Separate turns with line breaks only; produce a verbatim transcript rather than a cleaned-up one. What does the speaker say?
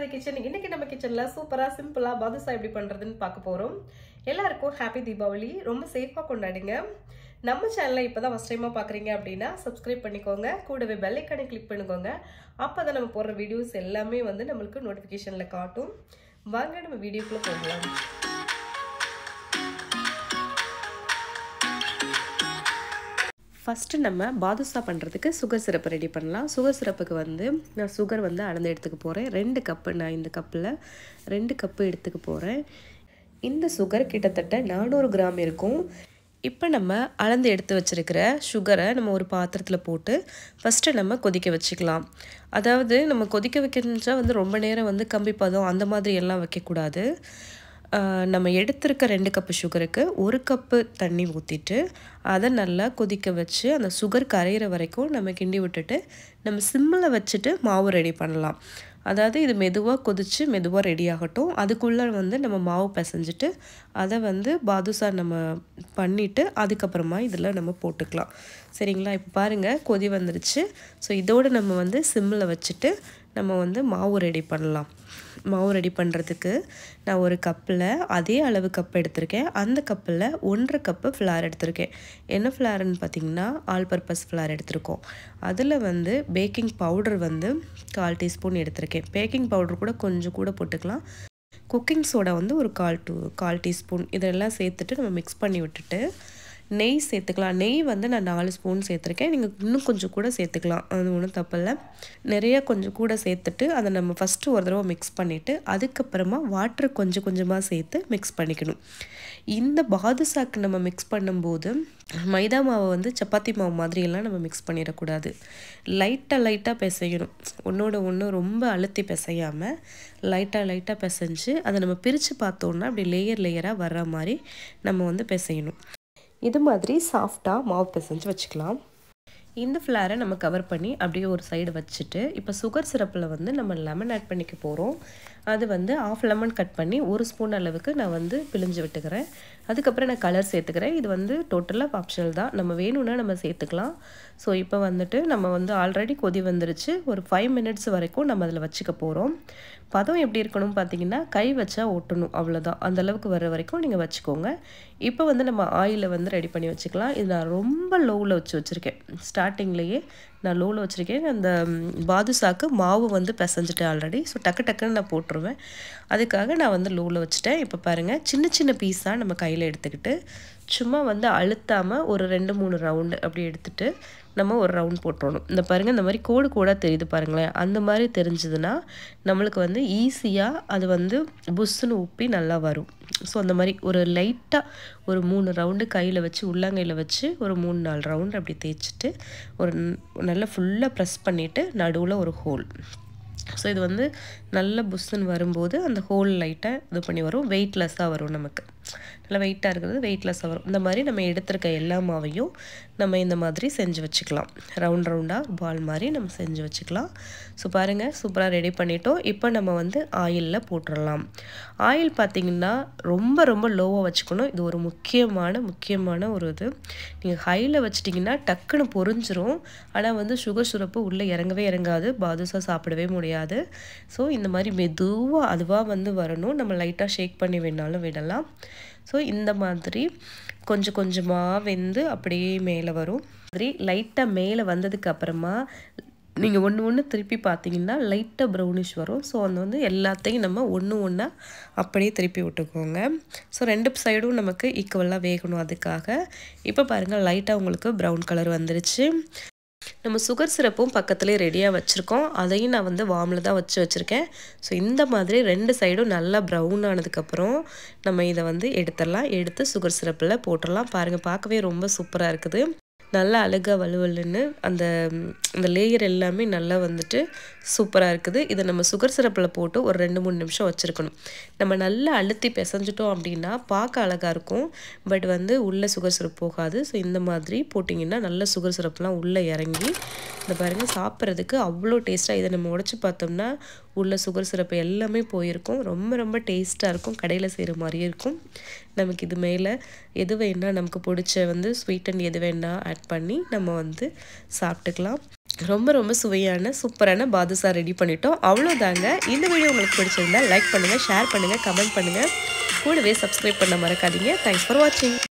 Raji kitchen. இன்னைக்கு நம்ம கிச்சன்ல சூப்பரா சிம்பிளா பாதுஷா எப்படி பண்றதுன்னு பார்க்க போறோம். எல்லாருக்கும் ஹாப்பி தீபாவளி. ரொம்ப சேஃபா கொண்டாடுங்க. நம்ம சேனலை இப்பதான் ஃபர்ஸ்ட் டைமா பாக்குறீங்க அப்படின்னா சப்ஸ்கிரைப் பண்ணிக்கோங்க. கூடவே பெல் ஐகானை கிளிக் பண்ணிக்கோங்க. அப்பதான் நம்ம போடுற வீடியோஸ் எல்லாமே வந்து நம்மளுக்கு நோட்டிபிகேஷன்ல காட்டும். வாங்க நம்ம வீடியோக்குள்ள போகலாம். ஃபஸ்ட்டு நம்ம பாதுஷா பண்ணுறதுக்கு சுகர் சிரப்பு ரெடி பண்ணலாம். சுகர் சிரப்புக்கு வந்து நான் சுகர் வந்து அளந்து எடுத்துக்க போகிறேன். ரெண்டு கப்பு நான் இந்த கப்பில் ரெண்டு கப்பு எடுத்துக்க போகிறேன். இந்த சுகர் கிட்டத்தட்ட நானூறு கிராம் இருக்கும். இப்போ நம்ம அளந்து எடுத்து வச்சுருக்கிற சுகரை நம்ம ஒரு பாத்திரத்தில் போட்டு ஃபஸ்ட்டு நம்ம கொதிக்க வச்சுக்கலாம். அதாவது நம்ம கொதிக்க வைக்கணுச்சா வந்து ரொம்ப நேரம் வந்து கம்பி பதம் அந்த மாதிரி எல்லாம் வைக்கக்கூடாது. நம்ம எடுத்திருக்க ரெண்டு கப்பு சுகருக்கு ஒரு கப்பு தண்ணி ஊற்றிட்டு அதை நல்லா கொதிக்க வச்சு அந்த சுகர் கரையிற வரைக்கும் நம்ம கிண்டி விட்டுட்டு நம்ம சிம்மில் வச்சுட்டு மாவு ரெடி பண்ணலாம். அதாவது இது மெதுவாக கொதித்து மெதுவாக ரெடி ஆகட்டும். அதுக்குள்ளே வந்து நம்ம மாவு பிசைஞ்சிட்டு அதை வந்து பாதுஷா நம்ம பண்ணிவிட்டு அதுக்கப்புறமா இதில் நம்ம போட்டுக்கலாம். சரிங்களா? இப்போ பாருங்கள் கொதி வந்துருச்சு. ஸோ இதோடு நம்ம வந்து சிம்மில் வச்சுட்டு நம்ம வந்து மாவு ரெடி பண்ணலாம். மாவு ரெடி பண்ணுறதுக்கு நான் ஒரு கப்பில் அதே அளவு கப் எடுத்திருக்கேன். அந்த கப்பில் ஒன்றரை கப்பு ஃப்ளார் எடுத்திருக்கேன். என்ன ஃப்ளார்னு பார்த்திங்கன்னா ஆல் பர்பஸ் ஃப்ளார் எடுத்திருக்கோம். அதில் வந்து பேக்கிங் பவுடர் வந்து கால் டீஸ்பூன் எடுத்திருக்கேன். பேக்கிங் பவுடர் கூட கொஞ்சம் கூட போட்டுக்கலாம். குக்கிங் சோடா வந்து ஒரு கால் டூ கால் டீஸ்பூன் இதெல்லாம் சேர்த்துட்டு நம்ம மிக்ஸ் பண்ணி விட்டுட்டு நெய் சேர்த்துக்கலாம். நெய் வந்து நான் நாலு ஸ்பூன் சேர்த்துருக்கேன். நீங்கள் இன்னும் கொஞ்சம் கூட சேர்த்துக்கலாம், அது ஒன்றும் தப்பில்லை. நிறையா கொஞ்சம் கூட சேர்த்துட்டு அதை நம்ம ஃபஸ்ட்டு ஒரு தடவை மிக்ஸ் பண்ணிவிட்டு அதுக்கப்புறமா வாட்டர் கொஞ்சம் கொஞ்சமாக சேர்த்து மிக்ஸ் பண்ணிக்கணும். இந்த பாதுஷாக்கு நம்ம மிக்ஸ் பண்ணும்போது மைதா மாவை வந்து சப்பாத்தி மாவு மாதிரியெல்லாம் நம்ம மிக்ஸ் பண்ணிடக்கூடாது. லைட்டாக லைட்டாக பிசையணும். ஒன்றோட ஒன்று ரொம்ப அழுத்தி பிசையாமல் லைட்டாக லைட்டாக பிசைஞ்சு அதை நம்ம பிரித்து பார்த்தோன்னா அப்படி லேயர் லேயராக வர்ற மாதிரி நம்ம வந்து பிசையணும். இது மாதிரி சாஃப்டாக மாவு பிசைஞ்சு வச்சுக்கலாம். இந்த ஃப்ளாரை நம்ம கவர் பண்ணி அப்படியே ஒரு சைடு வச்சுட்டு இப்போ சுகர் சிரப்பில் வந்து நம்ம லெமன் ஆட் பண்ணிக்க போகிறோம். அது வந்து ஆஃப் லெமன் கட் பண்ணி ஒரு ஸ்பூன் அளவுக்கு நான் வந்து பிழிஞ்சு விட்டுக்கிறேன். அதுக்கப்புறம் நான் கலர் சேர்த்துக்கிறேன். இது வந்து டோட்டலாக ஆப்ஷனல் தான். நம்ம வேணும்னா நம்ம சேர்த்துக்கலாம். ஸோ இப்போ வந்துட்டு நம்ம வந்து ஆல்ரெடி கொதி வந்துருச்சு. ஒரு ஃபைவ் மினிட்ஸ் வரைக்கும் நம்ம அதில் வச்சுக்க போகிறோம். பதம் எப்படி இருக்கணும் பார்த்தீங்கன்னா கை வச்சா ஒட்டணும், அவ்வளோதான். அந்தளவுக்கு வர வரைக்கும் நீங்கள் வச்சுக்கோங்க. இப்போ வந்து நம்ம ஆயிலை வந்து ரெடி பண்ணி வச்சுக்கலாம். இது நான் ரொம்ப லோவில் வச்சு வச்சுருக்கேன். ஸ்டார்டிங்லேயே நான் லோவில் வச்சுருக்கேன். அந்த பாதுஷாக்கு மாவு வந்து பிசைஞ்சிட்டேன் ஆல்ரெடி. ஸோ டக்கு டக்குன்னு நான் போட்டுருவேன். அதுக்காக நான் வந்து லோவில் வச்சுட்டேன். இப்போ பாருங்கள் சின்ன சின்ன பீஸாக நம்ம கையில் எடுத்துக்கிட்டு சும்மா வந்து அழுத்தாமல் ஒரு ரெண்டு மூணு ரவுண்டு அப்படி எடுத்துகிட்டு நம்ம ஒரு ரவுண்ட் போட்டுறணும். இந்த பாருங்கள் இந்த மாதிரி கோடு கோடாக தெரியுது பாருங்களேன். அந்த மாதிரி தெரிஞ்சதுன்னா நம்மளுக்கு வந்து ஈஸியாக அது வந்து புஷ்ஷுன்னு உப்பி நல்லா வரும். ஸோ அந்த மாதிரி ஒரு லைட்டாக ஒரு மூணு ரவுண்டு கையில் வச்சு உள்ளங்கையில் வச்சு ஒரு மூணு நாலு ரவுண்டு அப்படி தேய்ச்சிட்டு ஒரு நல்லா ஃபுல்லாக ப்ரெஸ் பண்ணிவிட்டு நடுவில் ஒரு ஹோல். ஸோ இது வந்து நல்ல புஷ்ஷுன்னு வரும்போது அந்த ஹோல் லைட்டாக இது பண்ணி வரும். வெயிட்லெஸ்ஸாக வரும். நமக்கு நல்லா வெயிட்டாக இருக்கிறது வெயிட்லெஸ்ஸாக வரும். இந்த மாதிரி நம்ம எடுத்துருக்க எல்லா மாவையும் நம்ம இந்த மாதிரி செஞ்சு வச்சுக்கலாம். ரவுண்ட் ரவுண்டாக பால் மாதிரி நம்ம செஞ்சு வச்சுக்கலாம். ஸோ பாருங்கள் சூப்பராக ரெடி பண்ணிட்டோம். இப்போ நம்ம வந்து ஆயிலில் போட்டுடலாம். ஆயில் பார்த்திங்கன்னா ரொம்ப ரொம்ப லோவாக வச்சுக்கணும். இது ஒரு முக்கியமான முக்கியமான ஒரு இது. நீங்கள் ஹையில் வச்சிட்டிங்கன்னா டக்குன்னு பொரிஞ்சிரும். ஆனால் வந்து சுகர் சிரப்பு உள்ளே இறங்கவே இறங்காது. பாதுஷா சாப்பிடவே முடியாது. ஸோ இந்த மாதிரி மெதுவாக அதுவாக வந்து வரணும். நம்ம லைட்டாக ஷேக் பண்ணி வேணாலும் விடலாம். ஸோ இந்த மாதிரி கொஞ்சம் கொஞ்சமாக வெந்து அப்படியே மேலே வரும். மாதிரி லைட்டாக மேலே வந்ததுக்கு அப்புறமா நீங்கள் ஒன்று ஒன்று திருப்பி பார்த்தீங்கன்னா லைட்டாக ப்ரௌனிஷ் வரும். ஸோ அந்த வந்து எல்லாத்தையும் நம்ம ஒன்று ஒன்றா அப்படியே திருப்பி விட்டுக்கோங்க. ஸோ ரெண்டு சைடும் நமக்கு ஈக்குவலாக வேகணும். அதுக்காக இப்போ பாருங்கள் லைட்டாக உங்களுக்கு ப்ரௌன் கலர் வந்துருச்சு. நம்ம சுகர் சிரப்பும் பக்கத்துலேயே ரெடியாக வச்சுருக்கோம். அதையும் நான் வந்து வார்மில் தான் வச்சு வச்சுருக்கேன். ஸோ இந்த மாதிரி ரெண்டு சைடும் நல்லா ப்ரௌன் ஆனதுக்கப்புறம் நம்ம இதை வந்து எடுத்துடலாம். எடுத்து சுகர் சிரப்பில் போட்டுடலாம். பாருங்கள் பார்க்கவே ரொம்ப சூப்பராக இருக்குது. நல்லா அழகாக வலுவலுன்னு அந்த அந்த லேயர் எல்லாமே நல்லா வந்துட்டு சூப்பராக இருக்குது. இதை நம்ம சுகர் சிரப்பில் போட்டு ஒரு ரெண்டு மூணு நிமிஷம் வச்சுருக்கணும். நம்ம நல்லா அழுத்தி பிசைஞ்சிட்டோம் அப்படின்னா பார்க்க அழகாக இருக்கும். பட் வந்து உள்ளே சுகர் சிரப் போகாது. ஸோ இந்த மாதிரி போட்டிங்கன்னா நல்ல சுகர் சிரப்லாம் உள்ளே இறங்கி இந்த பாருங்கள் சாப்பிட்றதுக்கு அவ்வளோ டேஸ்ட்டாக. இதை நம்ம உடச்சி பார்த்தோம்னா உள்ள சுகர் சிரப்பு எல்லாமே போயிருக்கும். ரொம்ப ரொம்ப டேஸ்ட்டாக இருக்கும். கடையில் செய்கிற மாதிரியே இருக்கும். நமக்கு இது மேலே எது வேணால் நமக்கு பிடிச்ச வந்து ஸ்வீட் அண்ட் எது வேணால் ஆட் பண்ணி நம்ம வந்து சாப்பிட்டுக்கலாம். ரொம்ப ரொம்ப சுவையான சூப்பரான பாதுஷா ரெடி பண்ணிட்டோம். அவ்வளோதாங்க. இந்த வீடியோ உங்களுக்கு பிடிச்சிருந்தா லைக் பண்ணுங்கள், ஷேர் பண்ணுங்கள், கமெண்ட் பண்ணுங்கள். கூடவே சப்ஸ்கிரைப் பண்ண மறக்காதீங்க. தேங்க்ஸ் ஃபார் வாட்சிங்.